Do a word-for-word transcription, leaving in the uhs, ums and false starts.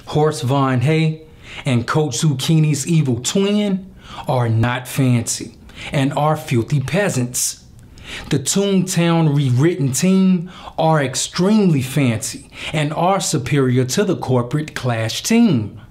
Horse Von Hay and Coach Zucchini's evil twin are not fancy and are filthy peasants. The Toontown rewritten team are extremely fancy and are superior to the corporate Clash team.